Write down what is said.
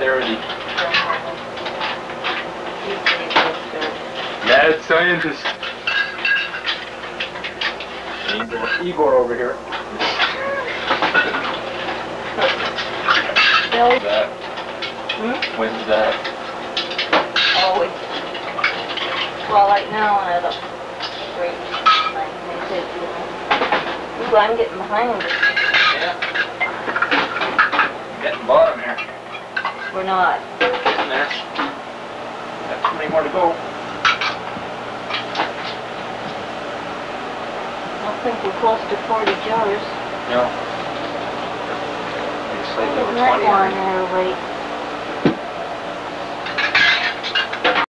posterity. Mad scientist. Igor over here. When's that? When's that? Oh, it's twilight now and at a great time. Ooh, I'm getting behind. Yeah. Getting bottom here. We're not. Getting there. Got too many more to go. I don't think we're close to 40 jars. No. Maybe slightly over Isn't that 20. one there, wait.